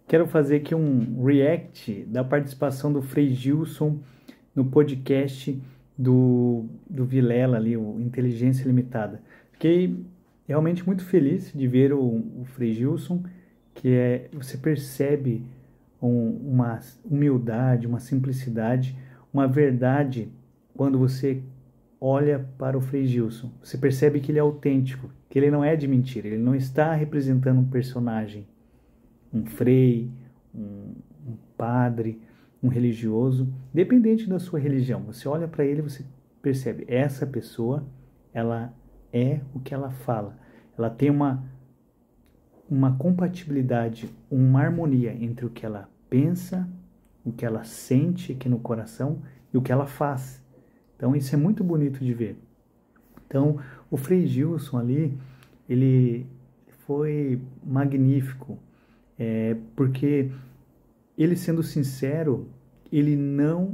Quero fazer aqui um react da participação do Frei Gilson no podcast do Vilela ali, o Inteligência Limitada. Fiquei realmente muito feliz de ver o Frei Gilson, você percebe uma humildade, uma simplicidade, uma verdade quando você olha para o Frei Gilson. Você percebe que ele é autêntico, que ele não é de mentira, ele não está representando um personagem, um frei, um padre, um religioso, dependente da sua religião. Você olha para ele e você percebe, essa pessoa, ela é o que ela fala. Ela tem uma compatibilidade, uma harmonia entre o que ela pensa, o que ela sente aqui no coração e o que ela faz. Então isso é muito bonito de ver. Então o Frei Gilson ali, ele foi magnífico, porque ele, sendo sincero, ele não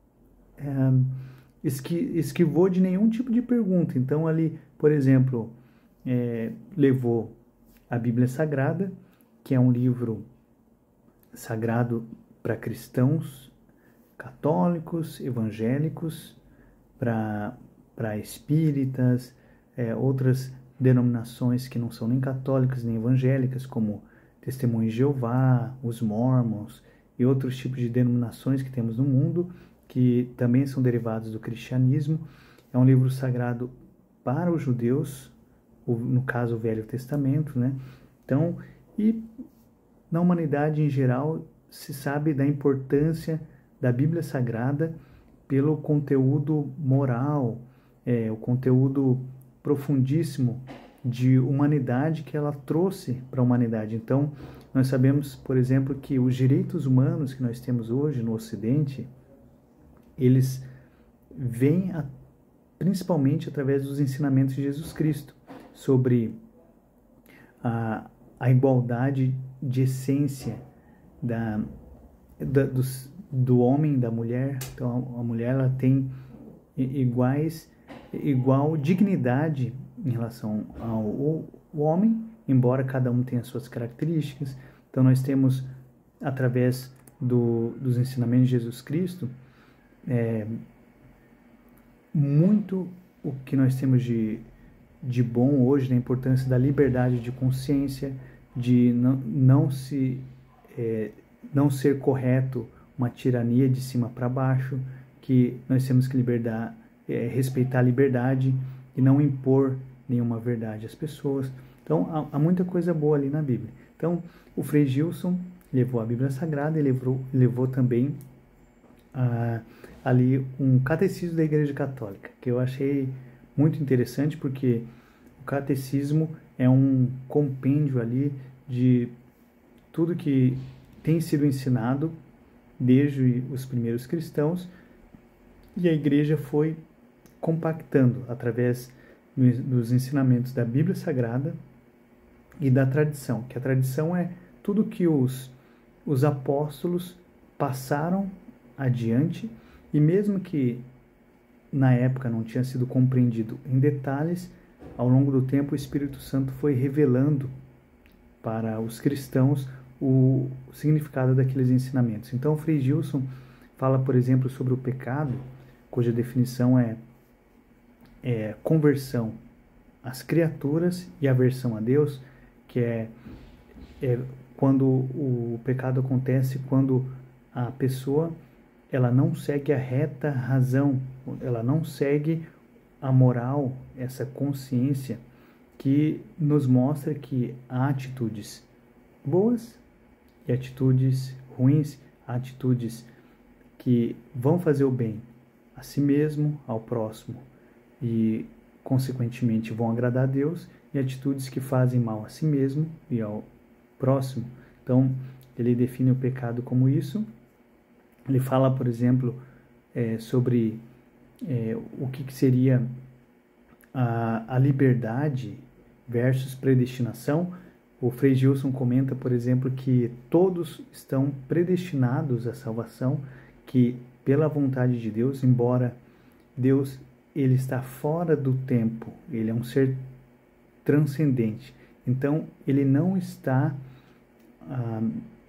esquivou de nenhum tipo de pergunta. Então ali, por exemplo, levou a Bíblia Sagrada, que é um livro sagrado para cristãos, católicos, evangélicos, para espíritas, outras denominações que não são nem católicas nem evangélicas, como Testemunhos de Jeová, os Mormons e outros tipos de denominações que temos no mundo, que também são derivados do cristianismo. É um livro sagrado para os judeus, no caso o Velho Testamento, né? Então, e na humanidade em geral se sabe da importância da Bíblia Sagrada pelo conteúdo moral, o conteúdo profundíssimo de humanidade que ela trouxe para a humanidade. Então, nós sabemos, por exemplo, que os direitos humanos que nós temos hoje no Ocidente, eles vêm principalmente através dos ensinamentos de Jesus Cristo sobre a igualdade de essência do homem e da mulher. Então, a mulher ela tem igual dignidade em relação ao homem, embora cada um tenha suas características. Então nós temos, através dos ensinamentos de Jesus Cristo, muito o que nós temos de bom hoje, da importância da liberdade de consciência, de não ser correto uma tirania de cima para baixo, que nós temos que respeitar a liberdade e não impor nenhuma verdade às pessoas. Então, há muita coisa boa ali na Bíblia. Então, o Frei Gilson levou a Bíblia Sagrada e levou também ali um catecismo da Igreja Católica, que eu achei muito interessante, porque o catecismo é um compêndio ali de tudo que tem sido ensinado desde os primeiros cristãos, e a Igreja foi compactando através dos ensinamentos da Bíblia Sagrada e da tradição, que a tradição é tudo que os apóstolos passaram adiante, e mesmo que na época não tinha sido compreendido em detalhes, ao longo do tempo o Espírito Santo foi revelando para os cristãos o significado daqueles ensinamentos. Então, o Frei Gilson fala, por exemplo, sobre o pecado, cuja definição é conversão às criaturas e aversão a Deus, que é quando o pecado acontece quando a pessoa ela não segue a reta razão, ela não segue a moral, essa consciência que nos mostra que há atitudes boas e atitudes ruins, atitudes que vão fazer o bem a si mesmo, ao próximo, e consequentemente vão agradar a Deus, e atitudes que fazem mal a si mesmo e ao próximo. Então, ele define o pecado como isso. Ele fala, por exemplo, sobre o que seria a liberdade versus predestinação. O Frei Gilson comenta, por exemplo, que todos estão predestinados à salvação, que pela vontade de Deus, embora Deus ele está fora do tempo, ele é um ser transcendente. Então, ele não está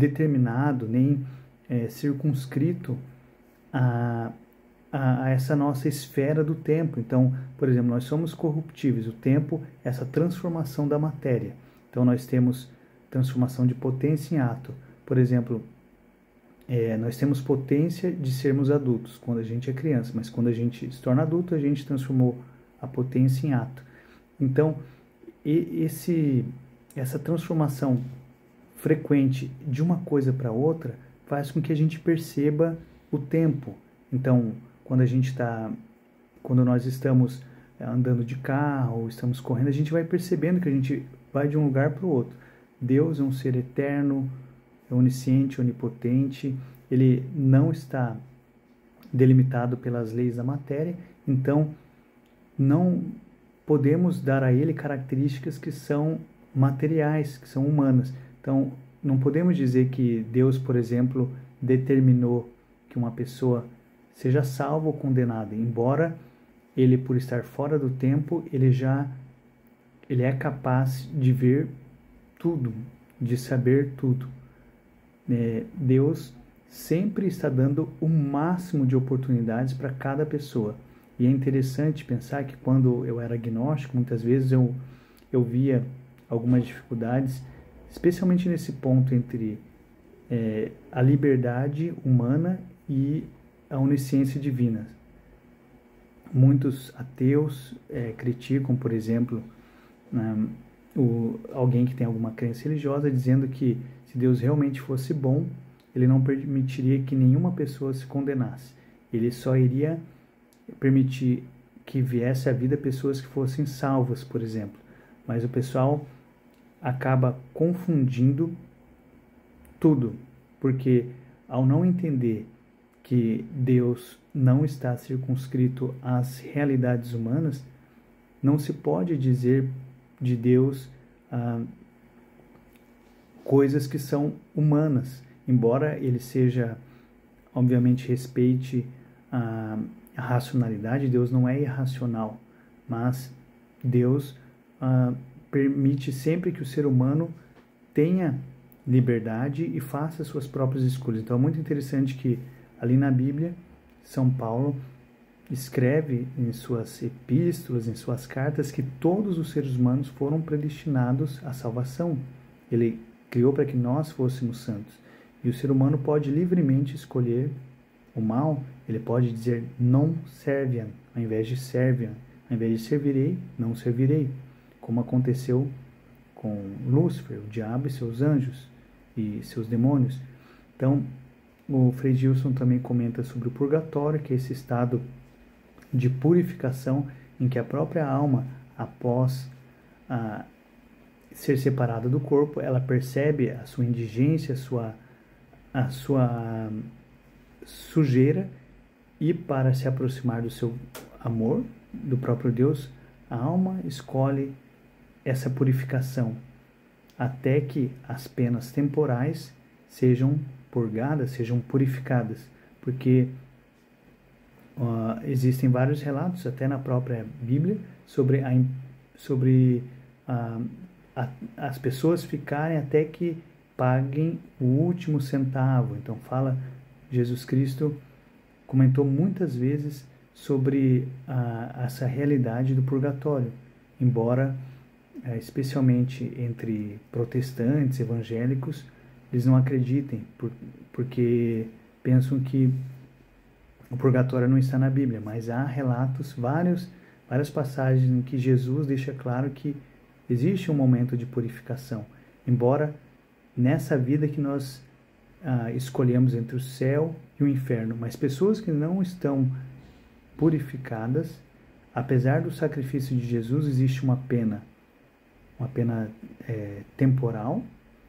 determinado, nem circunscrito a essa nossa esfera do tempo. Então, por exemplo, nós somos corruptíveis. O tempo é essa transformação da matéria. Então, nós temos transformação de potência em ato. Por exemplo, nós temos potência de sermos adultos quando a gente é criança, mas quando a gente se torna adulto, a gente transformou a potência em ato. Então, essa transformação frequente de uma coisa para outra faz com que a gente perceba o tempo. Então, quando nós estamos andando de carro, ou estamos correndo, a gente vai percebendo que a gente vai de um lugar para o outro. Deus é um ser eterno, é onisciente, onipotente, ele não está delimitado pelas leis da matéria, então não podemos dar a ele características que são materiais, que são humanas. Então, não podemos dizer que Deus, por exemplo, determinou que uma pessoa seja salva ou condenada, embora ele, por estar fora do tempo, ele é capaz de ver tudo, de saber tudo. Deus sempre está dando o máximo de oportunidades para cada pessoa. E é interessante pensar que quando eu era agnóstico, muitas vezes eu via algumas dificuldades, especialmente nesse ponto entre a liberdade humana e a onisciência divina. Muitos ateus criticam, por exemplo, alguém que tem alguma crença religiosa, dizendo que se Deus realmente fosse bom, ele não permitiria que nenhuma pessoa se condenasse. Ele só iria permitir que viesse à vida pessoas que fossem salvas, por exemplo. Mas o pessoal acaba confundindo tudo, porque ao não entender que Deus não está circunscrito às realidades humanas, não se pode dizer de Deus coisas que são humanas, embora ele seja, obviamente, respeite a racionalidade. Deus não é irracional, mas Deus permite sempre que o ser humano tenha liberdade e faça suas próprias escolhas. Então é muito interessante que ali na Bíblia, São Paulo escreve em suas epístolas, em suas cartas, que todos os seres humanos foram predestinados à salvação. Ele criou para que nós fôssemos santos. E o ser humano pode livremente escolher o mal. Ele pode dizer non serviam, ao invés de serviam. Ao invés de servirei, não servirei. Como aconteceu com Lúcifer, o diabo e seus anjos e seus demônios. Então, o Frei Gilson também comenta sobre o purgatório, que é esse estado de purificação em que a própria alma, após ser separada do corpo, ela percebe a sua indigência, a sua sujeira, e para se aproximar do seu amor, do próprio Deus, a alma escolhe essa purificação, até que as penas temporais sejam purgadas, sejam purificadas, porque existem vários relatos, até na própria Bíblia, sobre as pessoas ficarem até que paguem o último centavo. Então Jesus Cristo comentou muitas vezes sobre essa realidade do purgatório, embora especialmente entre protestantes, evangélicos, eles não acreditem, porque pensam que o purgatório não está na Bíblia, mas há relatos, várias passagens em que Jesus deixa claro que existe um momento de purificação, embora nessa vida que nós escolhemos entre o céu e o inferno, mas pessoas que não estão purificadas, apesar do sacrifício de Jesus, existe uma pena temporal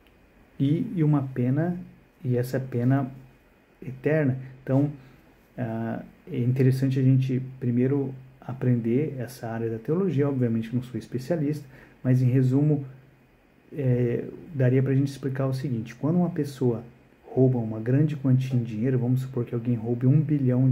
e essa pena eterna. Então, é interessante a gente primeiro aprender essa área da teologia. Obviamente não sou especialista, mas em resumo, daria para a gente explicar o seguinte: quando uma pessoa rouba uma grande quantia em dinheiro, vamos supor que alguém roube R$1 bilhão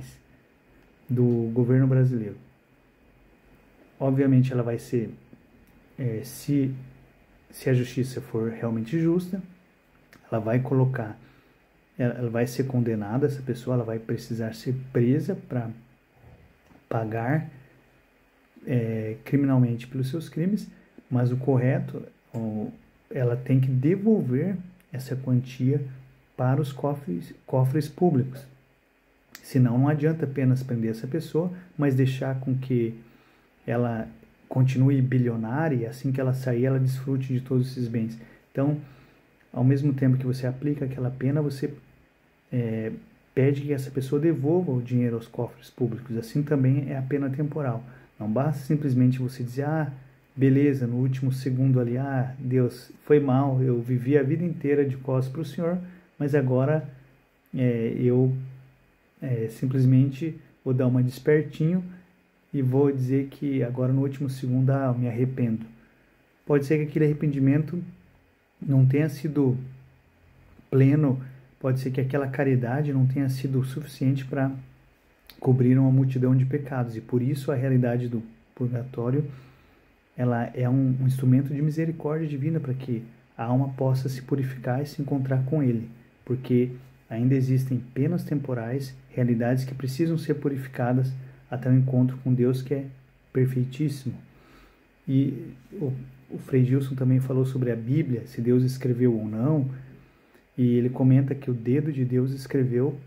do governo brasileiro, obviamente ela vai ser, se a justiça for realmente justa, ela vai colocar, ela vai ser condenada, essa pessoa, ela vai precisar ser presa para pagar criminalmente pelos seus crimes, mas o correto, ela tem que devolver essa quantia para os cofres públicos. Senão não adianta apenas prender essa pessoa, mas deixar com que ela continue bilionária e assim que ela sair, ela desfrute de todos esses bens. Então, ao mesmo tempo que você aplica aquela pena, você pede que essa pessoa devolva o dinheiro aos cofres públicos. Assim também é a pena temporal. Não basta simplesmente você dizer, beleza, no último segundo ali, Deus, foi mal, eu vivi a vida inteira de costas para o Senhor, mas agora eu simplesmente vou dar uma despertinho e vou dizer que agora no último segundo, eu me arrependo. Pode ser que aquele arrependimento não tenha sido pleno, pode ser que aquela caridade não tenha sido suficiente para cobrir uma multidão de pecados, e por isso a realidade do purgatório, ela é um instrumento de misericórdia divina para que a alma possa se purificar e se encontrar com Ele, porque ainda existem penas temporais, realidades que precisam ser purificadas até o encontro com Deus, que é perfeitíssimo. E o Frei Gilson também falou sobre a Bíblia, se Deus escreveu ou não, e ele comenta que o dedo de Deus escreveu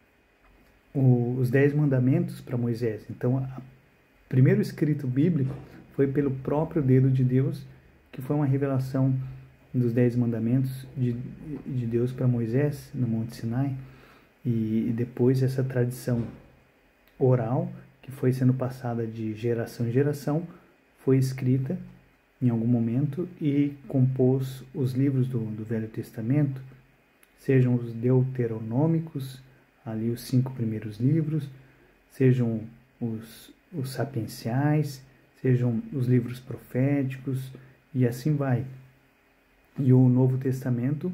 os 10 mandamentos para Moisés. Então, o primeiro escrito bíblico foi pelo próprio dedo de Deus, que foi uma revelação dos 10 mandamentos de Deus para Moisés, no Monte Sinai, e depois essa tradição oral, que foi sendo passada de geração em geração, foi escrita em algum momento e compôs os livros do Velho Testamento, sejam os deuteronômicos, ali os 5 primeiros livros, sejam os sapienciais, sejam os livros proféticos, e assim vai. E o Novo Testamento,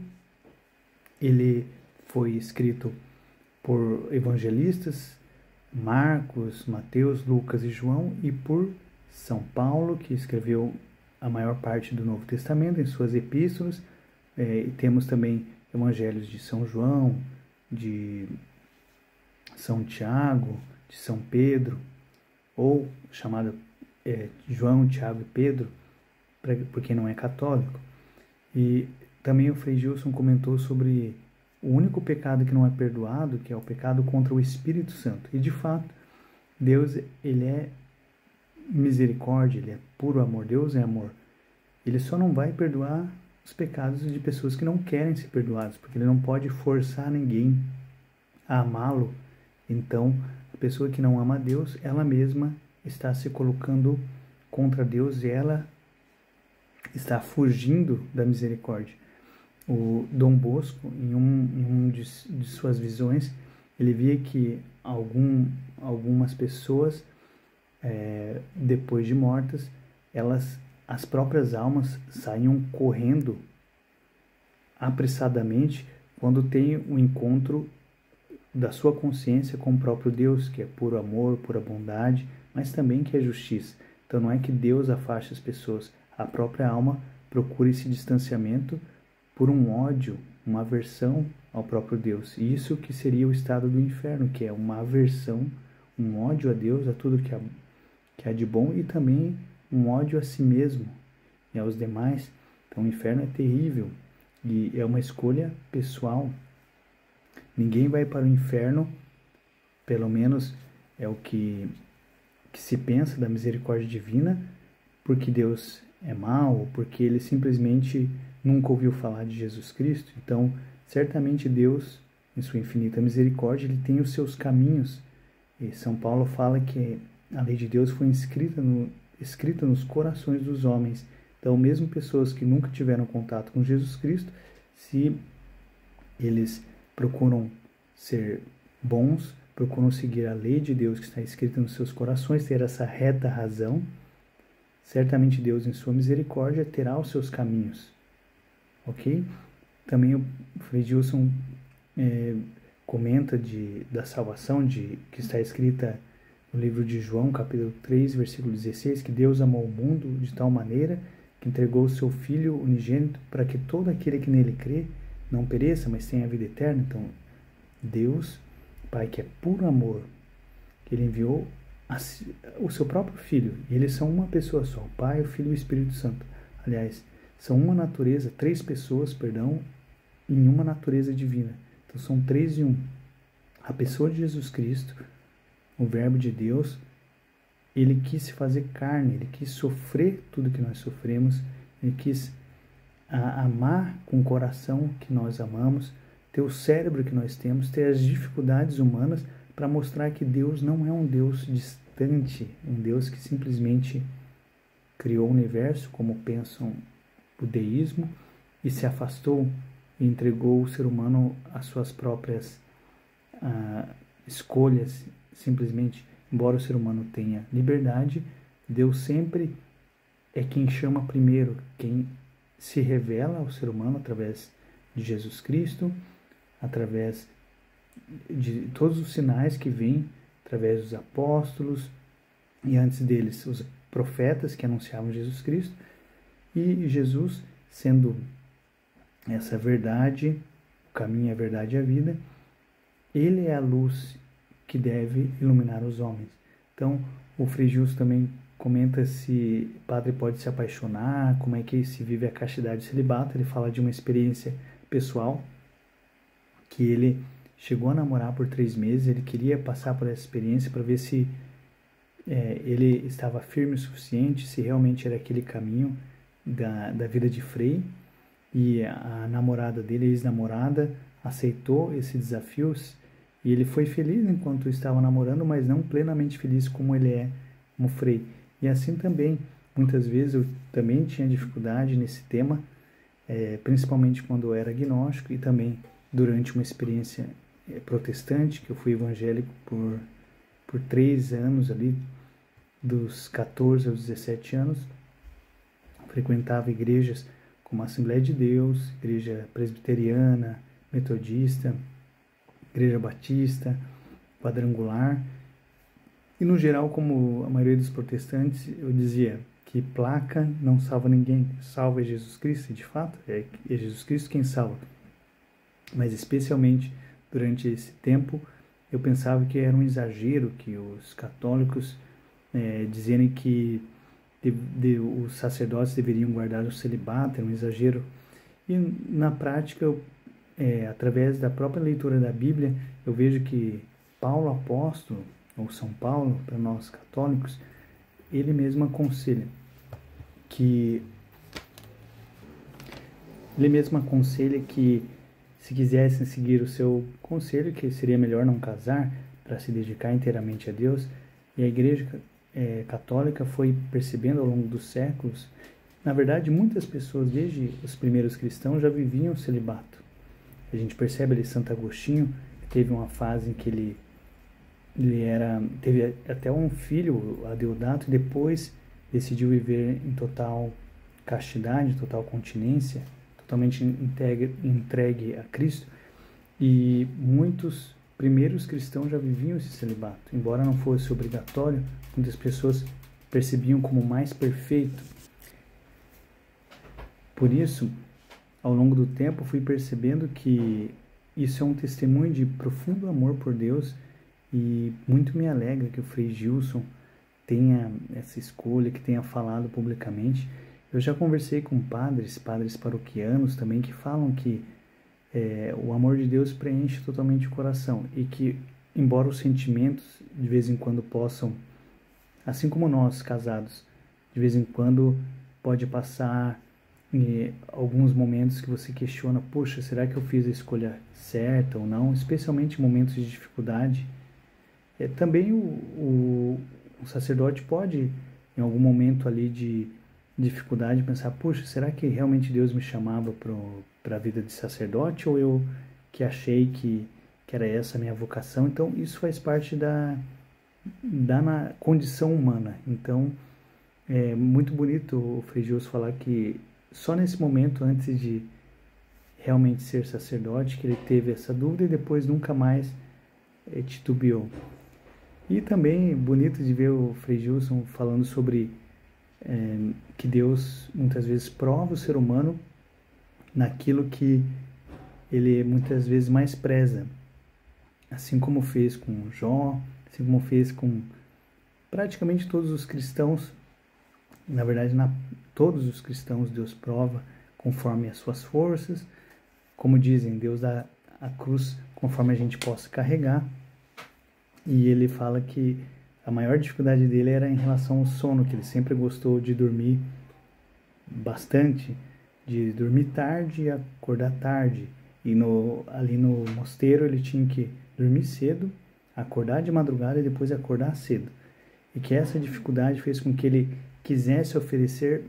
ele foi escrito por evangelistas, Marcos, Mateus, Lucas e João, e por São Paulo, que escreveu a maior parte do Novo Testamento em suas epístolas. E temos também evangelhos de São João, de São Tiago, de São Pedro, ou chamado João, Tiago e Pedro, por quem não é católico. E também o Frei Gilson comentou sobre o único pecado que não é perdoado, que é o pecado contra o Espírito Santo. E de fato, Deus, ele é misericórdia, ele é puro amor, Deus é amor. Ele só não vai perdoar os pecados de pessoas que não querem ser perdoados, porque ele não pode forçar ninguém a amá-lo. Então, a pessoa que não ama a Deus, ela mesma está se colocando contra Deus e ela está fugindo da misericórdia. O Dom Bosco, em um de suas visões, ele via que algumas pessoas, depois de mortas, as próprias almas saíam correndo apressadamente quando tem o encontro da sua consciência com o próprio Deus, que é puro amor, pura bondade, mas também que é justiça. Então não é que Deus afaste as pessoas, a própria alma procura esse distanciamento por um ódio, uma aversão ao próprio Deus. E isso que seria o estado do inferno, que é uma aversão, um ódio a Deus, a tudo que há de bom, e também um ódio a si mesmo e aos demais. Então o inferno é terrível e é uma escolha pessoal. Ninguém vai para o inferno, pelo menos é o que se pensa da misericórdia divina, porque Deus é mau, ou porque ele simplesmente nunca ouviu falar de Jesus Cristo. Então, certamente Deus, em sua infinita misericórdia, ele tem os seus caminhos. E São Paulo fala que a lei de Deus foi escrita nos corações dos homens. Então, mesmo pessoas que nunca tiveram contato com Jesus Cristo, se eles procuram ser bons, procuram seguir a lei de Deus que está escrita nos seus corações, ter essa reta razão, certamente Deus, em sua misericórdia, terá os seus caminhos. Ok? Também o Frei Gilson comenta da salvação que está escrita no livro de João, capítulo 3, versículo 16, que Deus amou o mundo de tal maneira que entregou o seu Filho unigênito para que todo aquele que nele crê não pereça, mas tenha a vida eterna. Então, Deus, Pai, que é puro amor, que Ele enviou o seu próprio Filho, e eles são uma pessoa só, o Pai, o Filho e o Espírito Santo. Aliás, são uma natureza, 3 pessoas, perdão, em uma natureza divina. Então são 3 em 1. A pessoa de Jesus Cristo, o Verbo de Deus, Ele quis se fazer carne, Ele quis sofrer tudo que nós sofremos, Ele quis amar com o coração que nós amamos, ter o cérebro que nós temos, ter as dificuldades humanas, para mostrar que Deus não é um Deus distante, um Deus que simplesmente criou o universo, como pensam o deísmo, e se afastou e entregou o ser humano às suas próprias escolhas, simplesmente. Embora o ser humano tenha liberdade, Deus sempre é quem chama primeiro, quem se revela ao ser humano através de Jesus Cristo, através de todos os sinais que vêm através dos apóstolos e antes deles os profetas que anunciavam Jesus Cristo, e Jesus sendo essa verdade, o caminho, a verdade e a vida, Ele é a luz que deve iluminar os homens. Então, o Frei Gilson também comenta se o padre pode se apaixonar, como é que se vive a castidade e celibato. Ele fala de uma experiência pessoal, que ele chegou a namorar por 3 meses, ele queria passar por essa experiência para ver se ele estava firme o suficiente, se realmente era aquele caminho da vida de Frei, e a namorada dele, a ex-namorada, aceitou esse desafio, e ele foi feliz enquanto estava namorando, mas não plenamente feliz como ele é como Frei. E assim também, muitas vezes eu também tinha dificuldade nesse tema, principalmente quando eu era agnóstico e também durante uma experiência protestante, que eu fui evangélico por 3 anos ali, dos 14 aos 17 anos, frequentava igrejas como a Assembleia de Deus, Igreja Presbiteriana, Metodista, Igreja Batista, Quadrangular, e no geral, como a maioria dos protestantes, eu dizia que placa não salva ninguém, salva é Jesus Cristo, e de fato é Jesus Cristo quem salva. Mas especialmente durante esse tempo, eu pensava que era um exagero que os católicos dizerem que os sacerdotes deveriam guardar o celibato, era um exagero. E na prática, através da própria leitura da Bíblia, eu vejo que Paulo apóstolo, ou São Paulo, para nós católicos, ele mesmo aconselha que se quisessem seguir o seu conselho, que seria melhor não casar para se dedicar inteiramente a Deus. E a Igreja Católica foi percebendo ao longo dos séculos, na verdade, muitas pessoas, desde os primeiros cristãos, já viviam o celibato. A gente percebe ali Santo Agostinho, teve uma fase em que ele teve até um filho, Adeodato, e depois decidiu viver em total castidade, total continência, totalmente entregue a Cristo, e muitos primeiros cristãos já viviam esse celibato. Embora não fosse obrigatório, muitas pessoas percebiam como mais perfeito. Por isso, ao longo do tempo, fui percebendo que isso é um testemunho de profundo amor por Deus, e muito me alegra que o Frei Gilson tenha essa escolha, que tenha falado publicamente. Eu já conversei com padres paroquianos também, que falam que o amor de Deus preenche totalmente o coração, e que, embora os sentimentos de vez em quando possam, assim como nós casados, de vez em quando pode passar alguns momentos que você questiona, poxa, será que eu fiz a escolha certa ou não? Especialmente em momentos de dificuldade. Também o sacerdote pode, em algum momento ali de dificuldade, pensar, poxa, será que realmente Deus me chamava para a vida de sacerdote, ou eu que achei que era essa a minha vocação? Então, isso faz parte da condição humana. Então, é muito bonito o Frei Gilson falar que só nesse momento, antes de realmente ser sacerdote, que ele teve essa dúvida e depois nunca mais titubeou. E também bonito de ver o Frei Gilson falando sobre que Deus muitas vezes prova o ser humano naquilo que ele muitas vezes mais preza, assim como fez com Jó, assim como fez com praticamente todos os cristãos. Na verdade, todos os cristãos Deus prova conforme as suas forças, como dizem, Deus dá a cruz conforme a gente possa carregar. E ele fala que a maior dificuldade dele era em relação ao sono, que ele sempre gostou de dormir bastante, de dormir tarde e acordar tarde. E ali no mosteiro ele tinha que dormir cedo, acordar de madrugada e depois acordar cedo. E que essa dificuldade fez com que ele quisesse oferecer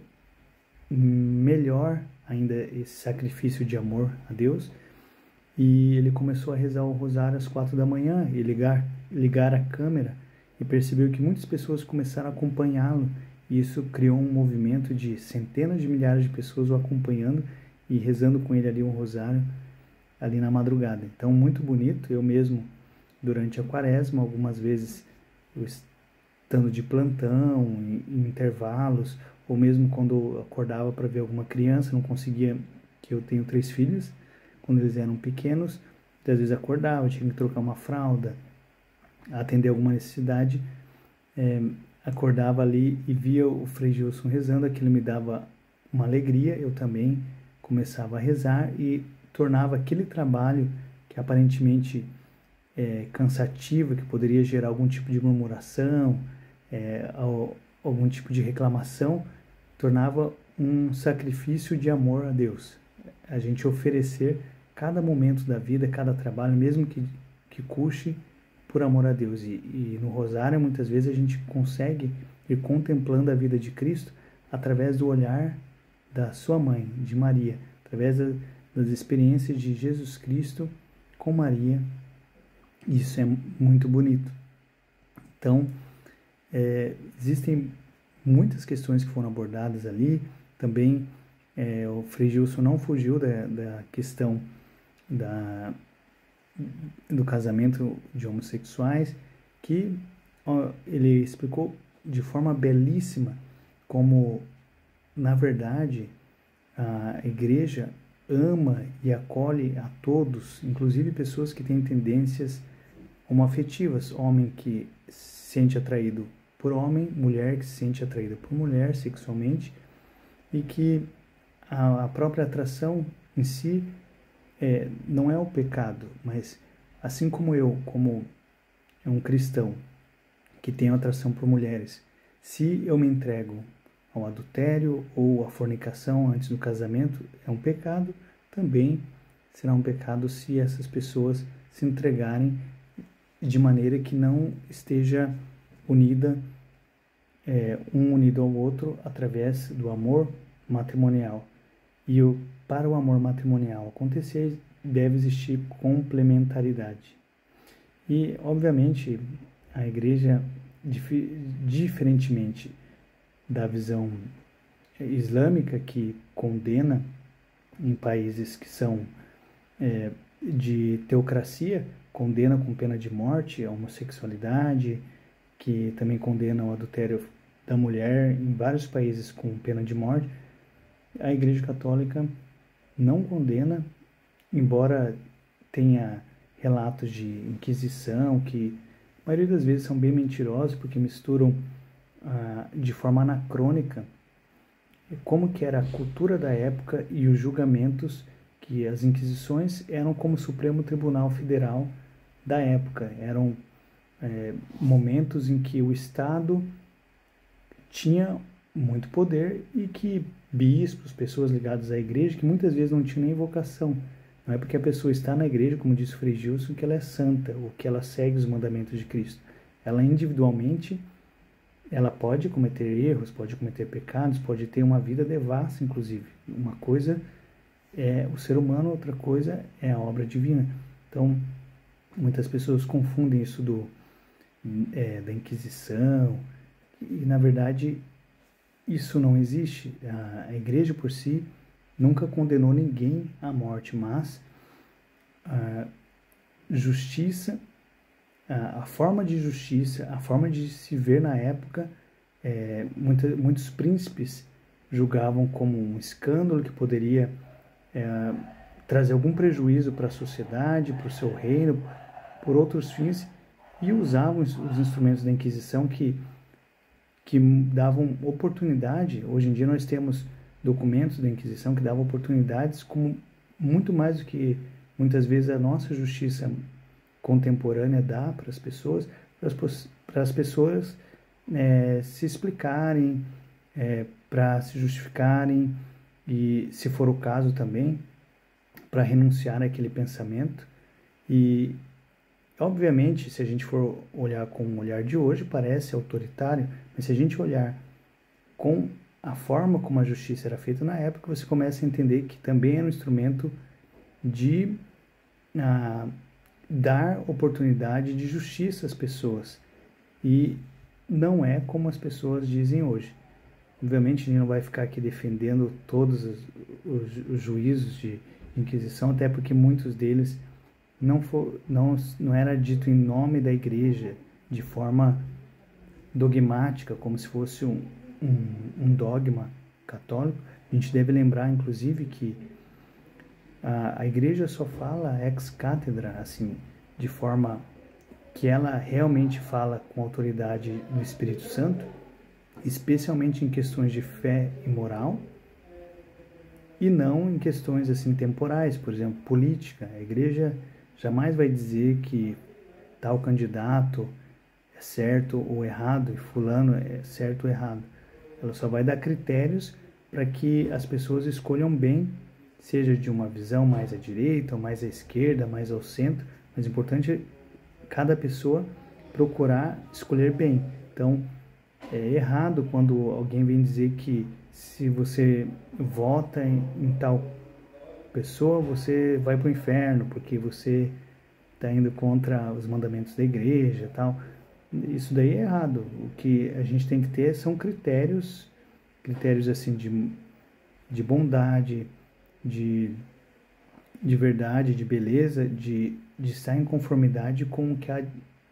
melhor ainda esse sacrifício de amor a Deus. E ele começou a rezar o rosário às 4 da manhã e ligar a câmera, e percebeu que muitas pessoas começaram a acompanhá-lo, e isso criou um movimento de centenas de milhares de pessoas o acompanhando e rezando com ele ali um rosário ali na madrugada. Então, muito bonito. Eu mesmo, durante a quaresma, algumas vezes eu estando de plantão, em intervalos, ou mesmo quando eu acordava para ver alguma criança, não conseguia, que eu tenho 3 filhos, quando eles eram pequenos, às vezes acordava, tinha que trocar uma fralda, atender alguma necessidade, acordava ali e via o Frei Gilson rezando, aquilo me dava uma alegria, eu também começava a rezar e tornava aquele trabalho que aparentemente é cansativo, que poderia gerar algum tipo de murmuração, algum tipo de reclamação, tornava um sacrifício de amor a Deus. A gente oferecer cada momento da vida, cada trabalho, mesmo que custe, por amor a Deus. E no rosário, muitas vezes, a gente consegue ir contemplando a vida de Cristo através do olhar da sua mãe, de Maria, através das experiências de Jesus Cristo com Maria. Isso é muito bonito. Então, existem muitas questões que foram abordadas ali. Também o Frei Gilson não fugiu da questão do casamento de homossexuais, que ele explicou de forma belíssima como, na verdade, a igreja ama e acolhe a todos, inclusive pessoas que têm tendências homoafetivas, homem que se sente atraído por homem, mulher que se sente atraída por mulher sexualmente, e que a própria atração em si não é o pecado, mas assim como eu, como um cristão que tenho atração por mulheres, se eu me entrego ao adultério ou à fornicação antes do casamento, é um pecado, também será um pecado se essas pessoas se entregarem de maneira que não esteja unida, um unido ao outro através do amor matrimonial. E para o amor matrimonial acontecer, deve existir complementaridade. E, obviamente, a igreja, diferentemente da visão islâmica, que condena em países que são de teocracia, condena com pena de morte a homossexualidade, que também condena o adultério da mulher em vários países com pena de morte. A Igreja Católica não condena, embora tenha relatos de Inquisição, que a maioria das vezes são bem mentirosos, porque misturam de forma anacrônica como que era a cultura da época e os julgamentos, que as Inquisições eram como o Supremo Tribunal Federal da época. Eram momentos em que o Estado tinha muito poder e que bispos, pessoas ligadas à igreja, que muitas vezes não tinham nem vocação. Não é porque a pessoa está na igreja, como disse o Frei Gilson, que ela é santa, ou que ela segue os mandamentos de Cristo. Ela individualmente, ela pode cometer erros, pode cometer pecados, pode ter uma vida devassa, inclusive. Uma coisa é o ser humano, outra coisa é a obra divina. Então, muitas pessoas confundem isso da Inquisição, e na verdade isso não existe. A igreja por si nunca condenou ninguém à morte, mas a justiça, a forma de justiça, a forma de se ver na época, muitos príncipes julgavam como um escândalo que poderia trazer algum prejuízo para a sociedade, para o seu reino, por outros fins, e usavam os instrumentos da Inquisição que davam oportunidade. Hoje em dia nós temos documentos da Inquisição que davam oportunidades como muito mais do que muitas vezes a nossa justiça contemporânea dá para as pessoas, se explicarem, para se justificarem e, se for o caso também, para renunciar àquele pensamento. E, obviamente, se a gente for olhar com o olhar de hoje, parece autoritário, mas se a gente olhar com a forma como a justiça era feita na época, você começa a entender que também era um instrumento de dar oportunidade de justiça às pessoas. E não é como as pessoas dizem hoje. Obviamente, a gente não vai ficar aqui defendendo todos os juízos de Inquisição, até porque muitos deles não era dito em nome da igreja, de forma dogmática, como se fosse um dogma católico. A gente deve lembrar, inclusive, que a igreja só fala ex cátedra, assim, de forma que ela realmente fala com autoridade do Espírito Santo, especialmente em questões de fé e moral, e não em questões assim temporais, por exemplo, política. A igreja jamais vai dizer que tal candidato é certo ou errado e fulano é certo ou errado. Ela só vai dar critérios para que as pessoas escolham bem, seja de uma visão mais à direita ou mais à esquerda, mais ao centro, mas o importante é cada pessoa procurar escolher bem. Então, é errado quando alguém vem dizer que se você vota em tal pessoa, você vai para o inferno, porque você está indo contra os mandamentos da igreja e tal. Isso daí é errado. O que a gente tem que ter são critérios assim de bondade, de verdade, de beleza, de estar em conformidade com o que há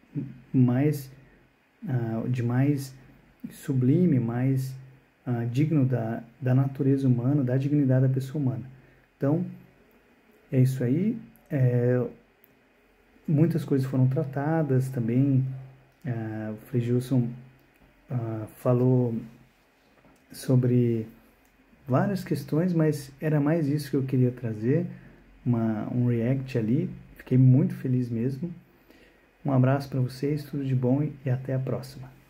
de mais sublime, mais digno da natureza humana, da dignidade da pessoa humana. Então, é isso aí. Muitas coisas foram tratadas também. O Frei Gilson falou sobre várias questões, mas era mais isso que eu queria trazer, um react ali. Fiquei muito feliz mesmo. Um abraço para vocês, tudo de bom e até a próxima.